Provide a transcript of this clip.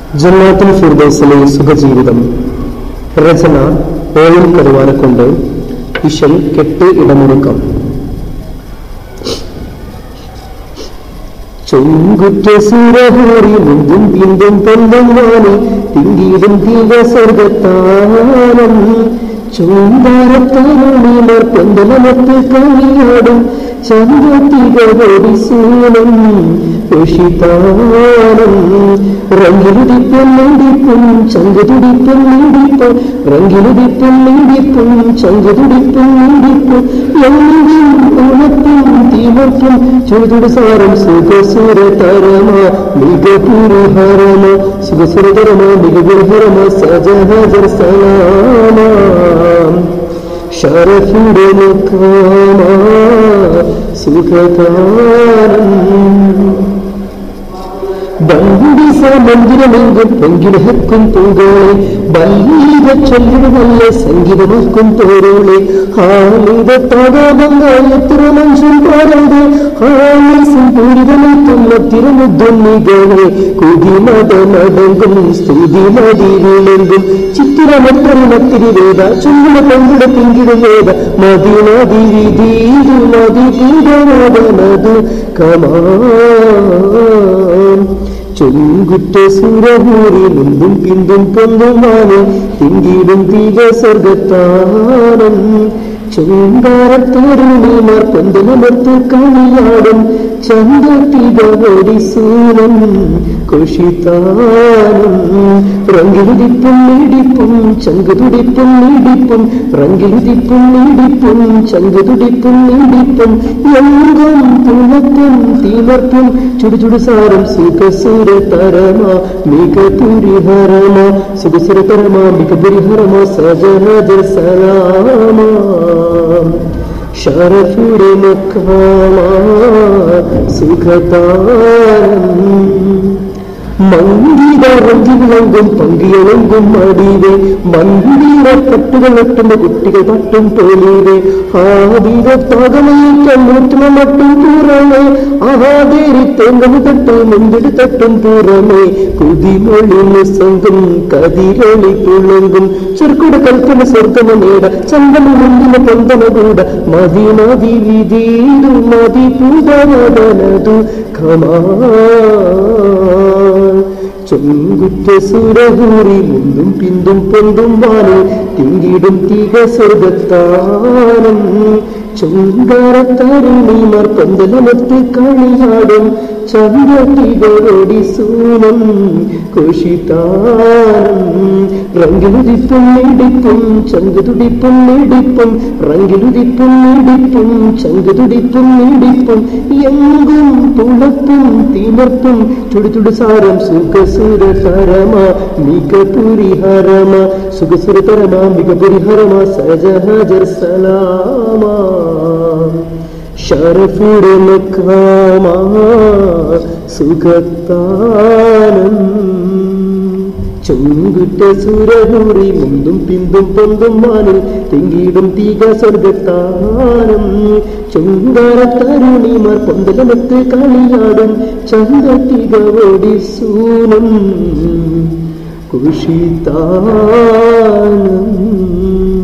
ജന്നാത്തുൽ ഫിർദൗസിലെ സുഖജീവിതം. രചന oil കരുവാനക്കൊണ്ട്. ഇശൽ കെട്ട് ഇടമുറുക്കം. ചൊങ്കുറ്റ സൂരഹൂറി മുന്തും പിന്തും പൊന്തും വാനി തിങ്കിയിടും തീവ സ്വർഗത്താനം ചൂന്താരത്താനീമർ പൊന്തലമത്ത് കളിയാടും ചന്ദ്രത്തികോടി സൂനം ഉഷിതാനം റംഗിലുദിപ്പും നീടിപ്പും ചങ്കുതുടിപ്പും നീടിപ്പും റംഗിലുദിപ്പും നീടിപ്പും ചങ്കുതുടിപ്പും നീടിപ്പും എന്നും ഉണപ്പും തീമപ്പും ചുടുതുടു സാരം സുഖസുരതരമ മികപുരിഹരമ സുഖസുരതരമ മികപുരിഹരമ സജഹജർ സലാമ ഷറഫുടെ മുഖാമ സുഖതാരം ബന്ധിസ മന്ദിരമെങ്കും പൊങ്കിലഹക്കും പൂങ്കോളെ ബല്ലീത ചൊല്ലിട നല്ല സംഗീതമാക്കും തോരോളെ ഹാലിതത്താകാബങ്കായത്തിര മനുഷ്യൻ പാരതെ ഹാലിസും പൂരിതമെത്തുന്ന തിരമുദ്ദൊന്നികളെ കുതിമത നടങ്കും സ്തുതി മതി വിളങ്കും ചിത്തിരമത്രമത്തിരി വേദ ചുമ്മിട പങ്കിട പിങ്കിട വേദ മതി മതി വിധീതു മതി പീഡനമതു കമാൻ ചൊങ്കുറ്റ സൂരഹൂറി മുന്തും പിന്തും പൊന്തുമാനെ തിങ്കിടും തീക സ്വർഗത്താനം ചുങ്കാരത്തോരുണിമാർ പൊന്തലമത്ത് കളിയാടും ചന്ദ്രത്തികോടി സൂനം കുഷിതാനം റംഗിലുദിപ്പും നീടിപ്പും ചങ്കുതുടിപ്പും നീടിപ്പും റംഗിലുദിപ്പും നീടിപ്പും ചങ്കുതുടിപ്പും നീടിപ്പും എങ്കും തുണപ്പും തീമർപ്പും ചുടുചുടു സാരം സുഖസുരതരമ മികപുരിഹരമ സുഖസുരതരമ മികപുരിഹരമ സജനജർ സലാമ ഷറഫുടെ മുഖാമ സുഖതാരം മന്ദിര റഞ്ചി വിളങ്കും പങ്കിയളങ്കും മടിവേ മന്ദിര കട്ടുകളൊട്ടുന്ന കുട്ടികൾ തട്ടും തോലിവേ ആദിരത്താകമേറ്റം മൂത്തുമ മട്ടും പുറമേ ആഹാദേരി തേങ്ങമു തട്ടും മുന്തിട് തട്ടും പുറമേ കുതിമൊളി മുസങ്കും കതിരൊളി പുളങ്കും ചെറുക്കുട കൽപ്പന സ്വർഗമ നേട ചന്ദന മുന്തിന പൊന്തന കൂട മതി മതി വിധീതു മതി പൂതനതു ഖമാ ചൊങ്കുറ്റ സൂരഹൂറി മുന്തും പിന്തും പൊന്തും വാനെ തിങ്കിടും തീക സ്വർഗത്താനം ചുങ്കാരത്തരുണിമാർ പൊന്തലമത്ത് കളിയാടും ചന്ദ്രത്തികോടി സൂനം കുഷിതാനം റംഗിലുദിപ്പും നീടിപ്പും ചങ്കുതുടിപ്പും നീടിപ്പും റംഗിലുദിപ്പും നീടിപ്പും ചങ്കുതുടിപ്പും നീടിപ്പും എങ്കും തുളപ്പും തീമർപ്പും ചുടുചുടു സാരം സുഖസുരതരമ മികപുരിഹരമ സുഖസുരതരമ മികപുരിഹരമ സജഹജർ സലാമ ഷറഫുടെ മുഖാമ സുഖത്താനം ചൊങ്കുറ്റ സൂരഹൂറി മുന്തും പിന്തും പൊന്തും വാനിൽ തിങ്കിടും തീക സ്വർഗത്താനം ചുങ്കാരത്തരുണിമാർ പൊന്തലമത്ത് കളിയാടും ചന്ദ്രത്തികോടി സൂനം കുഷിതാനം.